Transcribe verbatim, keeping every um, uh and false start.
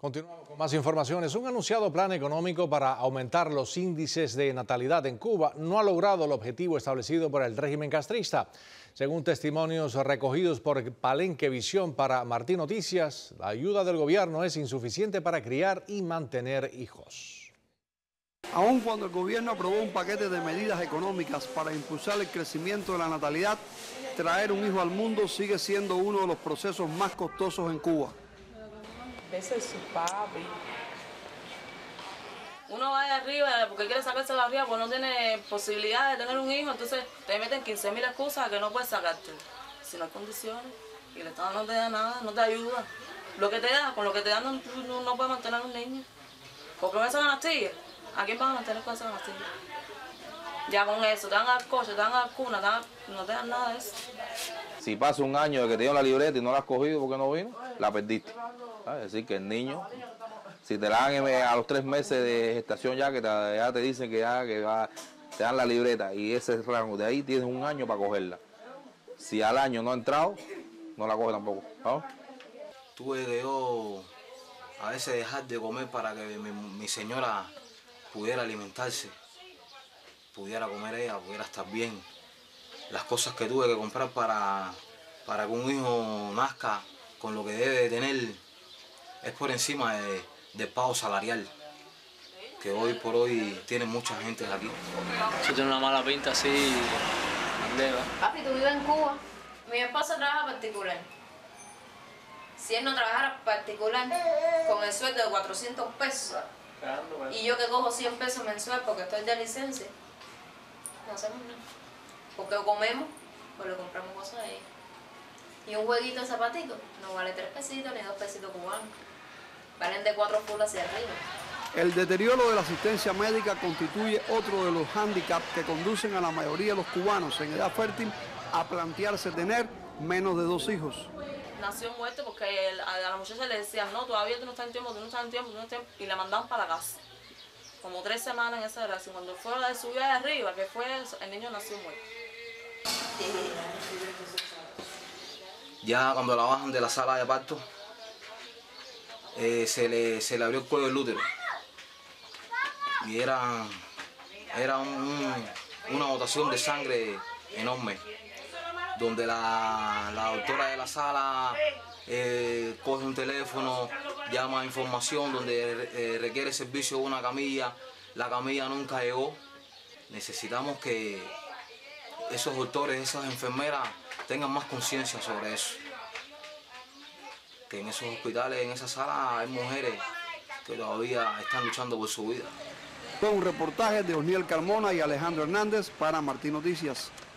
Continuamos con más informaciones. Un anunciado plan económico para aumentar los índices de natalidad en Cuba no ha logrado el objetivo establecido por el régimen castrista. Según testimonios recogidos por Palenque Visión para Martín Noticias, la ayuda del gobierno es insuficiente para criar y mantener hijos. Aun cuando el gobierno aprobó un paquete de medidas económicas para impulsar el crecimiento de la natalidad, traer un hijo al mundo sigue siendo uno de los procesos más costosos en Cuba. Ese es su papi. Uno va de arriba porque quiere sacárselo arriba porque no tiene posibilidad de tener un hijo, entonces te meten quince mil excusas que no puedes sacarte. Si no hay condiciones y el Estado no te da nada, no te ayuda. Lo que te da, con lo que te dan no, no, no puedes mantener a un niño. Porque con esa canastilla, ¿a quién vas a mantener con esa canastilla? Ya con eso, te dan al coche, te dan al cuna, te dan, no te dan nada de eso. Si pasa un año de que te dio la libreta y no la has cogido porque no vino, la perdiste. Es decir, que el niño, si te la dan a los tres meses de gestación ya, que te, ya te dicen que ya que va, te dan la libreta y ese rango de ahí tienes un año para cogerla. Si al año no ha entrado, no la coge tampoco. ¿No? Tuve que yo a veces dejar de comer para que mi, mi señora pudiera alimentarse, pudiera comer ella, pudiera estar bien. Las cosas que tuve que comprar para, para que un hijo nazca con lo que debe de tener es por encima de, del pago salarial, que hoy por hoy tiene mucha gente aquí. Eso tiene una mala pinta así, bandera. Papi, tú vives en Cuba. Mi esposo trabaja particular. Si él no trabajara particular, con el sueldo de cuatrocientos pesos, y yo que cojo cien pesos mensual porque estoy de licencia, no hacemos nada. Porque comemos, pues le compramos cosas a ella. Y un jueguito de zapatitos no vale tres pesitos ni dos pesitos cubanos. Valen de cuatro full hacia arriba. El deterioro de la asistencia médica constituye otro de los hándicaps que conducen a la mayoría de los cubanos en edad fértil a plantearse tener menos de dos hijos. Nació muerto porque el, a la muchacha le decían, no, todavía tú no estás en tiempo, tú no estás en tiempo, tú no estás en tiempo, y la mandaban para la casa. Como tres semanas en esa relación. Cuando fue la de subir de arriba, que fue, el niño nació muerto. Ya cuando la bajan de la sala de parto, eh, se, le, se le abrió el cuello del útero. Y era, era un, un, una botación de sangre enorme, donde la, la doctora de la sala eh, coge un teléfono, llama a información, donde eh, requiere servicio de una camilla. La camilla nunca llegó. Necesitamos que esos doctores, esas enfermeras tengan más conciencia sobre eso. Que en esos hospitales, en esa sala, hay mujeres que todavía están luchando por su vida. Fue un reportaje de Osniel Carmona y Alejandro Hernández para Martín Noticias.